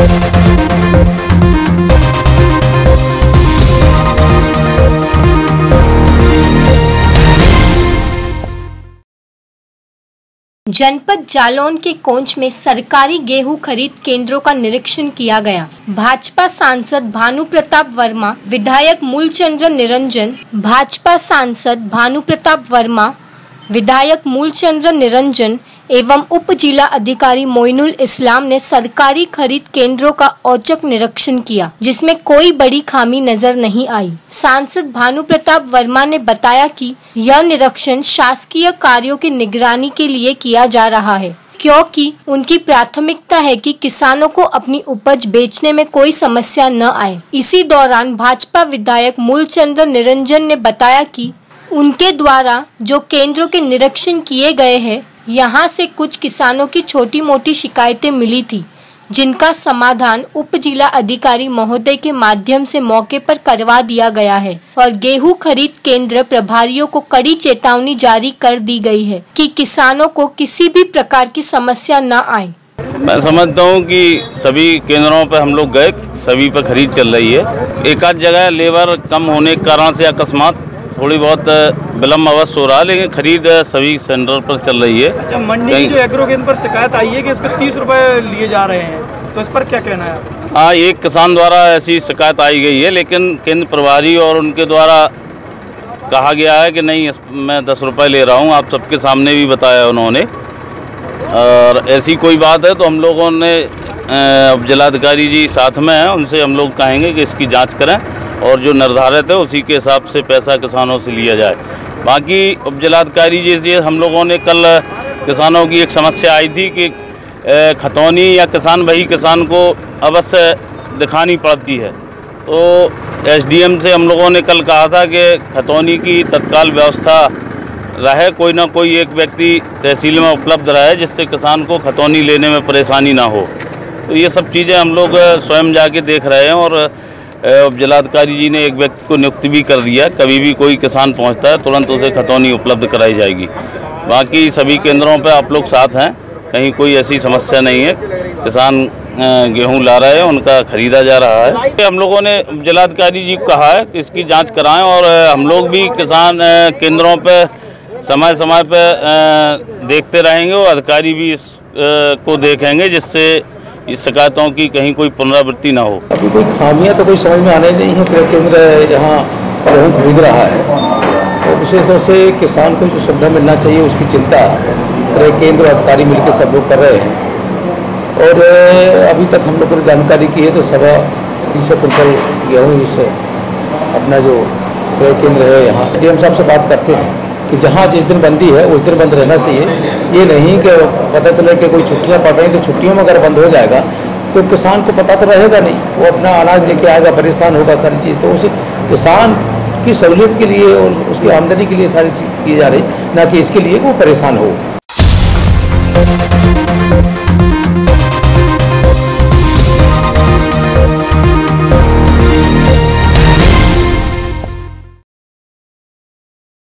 जनपद जालौन के कोंच में सरकारी गेहूं खरीद केंद्रों का निरीक्षण किया गया। भाजपा सांसद भानु प्रताप वर्मा, विधायक मूलचंद्र निरंजन एवं उप जिला अधिकारी मोइनुल इस्लाम ने सरकारी खरीद केंद्रों का औचक निरीक्षण किया, जिसमें कोई बड़ी खामी नजर नहीं आई। सांसद भानु प्रताप वर्मा ने बताया कि यह निरीक्षण शासकीय कार्यों की निगरानी के लिए किया जा रहा है, क्योंकि उनकी प्राथमिकता है कि किसानों को अपनी उपज बेचने में कोई समस्या न आए। इसी दौरान भाजपा विधायक मूलचंद्र निरंजन ने बताया कि उनके द्वारा जो केंद्रों के निरीक्षण किए गए हैं, यहाँ से कुछ किसानों की छोटी मोटी शिकायतें मिली थी, जिनका समाधान उप जिला अधिकारी महोदय के माध्यम से मौके पर करवा दिया गया है और गेहूं खरीद केंद्र प्रभारियों को कड़ी चेतावनी जारी कर दी गई है कि किसानों को किसी भी प्रकार की समस्या न आए। मैं समझता हूँ कि सभी केंद्रों पर हम लोग गए, सभी पर खरीद चल रही है। एक आध जगह लेबर कम होने के कारण से अकस्मात थोड़ी बहुत विलम्ब अवश्य हो रहा है, लेकिन खरीद सभी सेंटर पर चल रही है। अच्छा, मंडी की जो एग्रो केंद्र पर शिकायत आई है कि इस पर 30 रुपए लिए जा रहे हैं, तो इस पर क्या कहना है? हाँ, एक किसान द्वारा ऐसी शिकायत आई गई है, लेकिन केंद्र प्रभारी और उनके द्वारा कहा गया है कि नहीं, मैं 10 रुपये ले रहा हूँ। आप सबके सामने भी बताया उन्होंने, और ऐसी कोई बात है तो हम लोगों ने जिलाधिकारी जी साथ में हैं, उनसे हम लोग कहेंगे कि इसकी जाँच करें और जो निर्धारित है उसी के हिसाब से पैसा किसानों से लिया जाए। बाकी उप जिलाधिकारी जी से हम लोगों ने कल किसानों की एक समस्या आई थी कि खतौनी या किसान को अवश्य दिखानी पड़ती है, तो एसडीएम से हम लोगों ने कल कहा था कि खतौनी की तत्काल व्यवस्था रहे, कोई ना कोई एक व्यक्ति तहसील में उपलब्ध रहे जिससे किसान को खतौनी लेने में परेशानी ना हो। तो ये सब चीज़ें हम लोग स्वयं जाके देख रहे हैं और जिलाधिकारी जी ने एक व्यक्ति को नियुक्ति भी कर दिया। कभी भी कोई किसान पहुंचता है तुरंत उसे खतौनी उपलब्ध कराई जाएगी। बाकी सभी केंद्रों पर आप लोग साथ हैं, कहीं कोई ऐसी समस्या नहीं है। किसान गेहूं ला रहे हैं, उनका खरीदा जा रहा है। हम लोगों ने जिलाधिकारी जी को कहा है कि इसकी जांच कराएं और हम लोग भी किसान केंद्रों पर समय समय पर देखते रहेंगे और अधिकारी भी इसको देखेंगे, जिससे इस शिकायतों की कहीं कोई पुनरावृत्ति ना हो। अभी कोई खामियां तो कोई समझ में आने नहीं है। क्रय केंद्र यहाँ गेहूँ खरीद रहा है, तो विशेष तौर से किसान को जो सुविधा मिलना चाहिए उसकी चिंता क्रय केंद्र अधिकारी मिलकर सब लोग कर रहे हैं। और अभी तक हम लोग को जानकारी की है तो 350 कुंटल गेहूँ से अपना जो क्रय केंद्र है यहाँ डीएम साहब से बात करते हैं कि जहाँ जिस दिन बंदी है उस दिन बंद रहना चाहिए। ये नहीं कि पता चले कि कोई छुट्टियाँ पड़ रही हैं तो छुट्टियों में अगर बंद हो जाएगा तो किसान को पता तो रहेगा नहीं, वो अपना अनाज लेके आएगा, परेशान होगा सारी चीज़। तो उस किसान की सहूलियत के लिए और उसकी आमदनी के लिए सारी चीज़ की जा रही, ना कि इसके लिए वो परेशान हो।